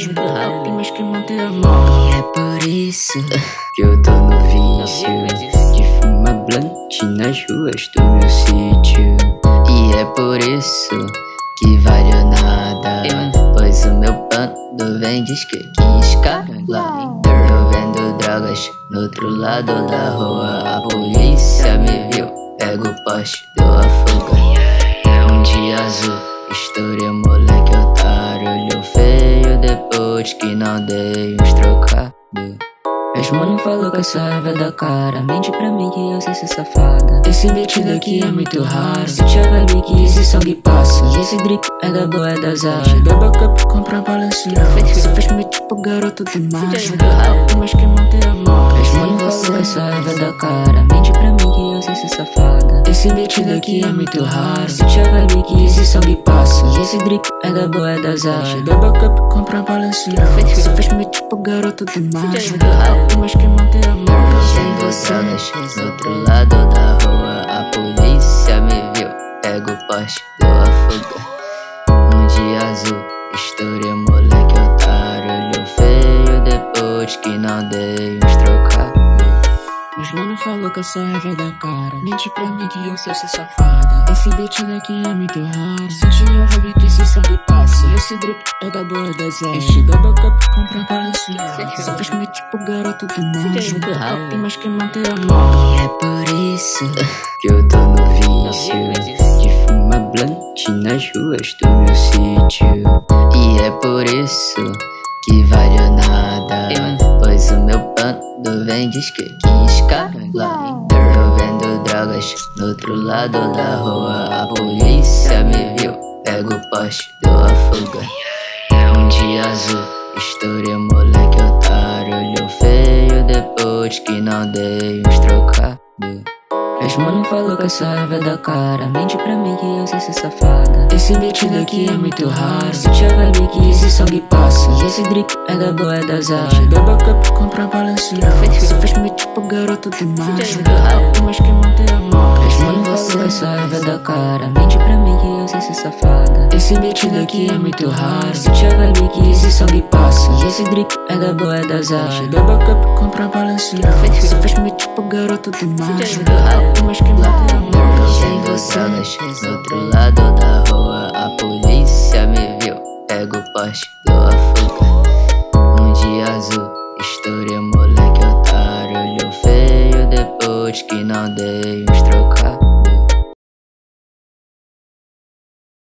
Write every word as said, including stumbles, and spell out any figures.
muito rápido, mas que manter a mão. E é por isso que eu tô no vício de fumar blunt nas ruas do meu sítio. E é por isso que vale ou nada, pois o meu bando vem de esquisca. Eu vendo drogas no outro lado da rua. A polícia me viu, pego o poste, dou a fuga. Um dia azul, estourei moleque otário. Olhou feio depois que não dei uns trocados. Meus mano falou que essa raiva é da cara. Mente pra mim que eu sei ser safada. Esse beat daqui é muito raro. Sente a vibe que esse sangue passa. E esse drip é da boa, é da Zara. Da backup, compra Balenciaga. Só faz meio tipo garoto demais. Muito rápido, mas que manter a mão. Meus mano falou que essa raiva é da cara. Mente pra mim que eu sei ser safada. Esse beat daqui é muito raro. Sente a vibe que esse sangue passa. E esse drip é da boa, é da Zara. Da backup, compra Balenciaga. Só faz meio tipo garoto demais. Muito rápido, mas que manter a mão. Sem você, no outro lado da rua. A polícia me viu, pego o poste, dou a fuga. Um dia azul, estourei moleque otário. Olhou feio depois que não dei uns trocados. Meus mano falou que essa raiva é da cara. Mente pra mim que eu sei ser safada. Esse beat daqui é muito raro. Sente a vibe que esse sangue passa. E esse drip é da boa, da Zara. Enche da backup, compra Balenciaga. Só faz meio tipo garoto demais. Muito rápido, mas que manter a mão. E é por isso que eu tô no vício de fumar blunt nas ruas do meu sítio. E é por isso que vale ou nada, pois o meu bando vem de esquisca. Eu vendo drogas no outro lado da rua. A polícia me viu, pego o poste, dou a fuga. Um dia azul, estourei moleque otário. Olhou feio depois que não dei uns trocados. Meus mano falou que essa raiva é da cara. Mente pra mim que eu sei ser safada. Esse beat daqui é muito raro. Sente a vibe que esse sangue passa. E esse drip é da boa, é da Zara. Da backup, compra Balenciaga. Só faz meio tipo garoto demais. Muito rápido, mas que manter a mão. Meus mano falou que essa raiva é da cara. Mente pra mim que eu sei ser safada. Esse beat daqui é muito raro. Sente a vibe que esse sangue passa. E esse drip é da boa, é da Zara. Da backup, compra Balenciaga. Só faz meio tipo garoto demais. Muito rápido, mas que manter a mão. Sem você, no outro lado da rua. A polícia me viu, pego o poste, dou a fuga. Um dia azul, estourei moleque otário. Olhou feio depois que não dei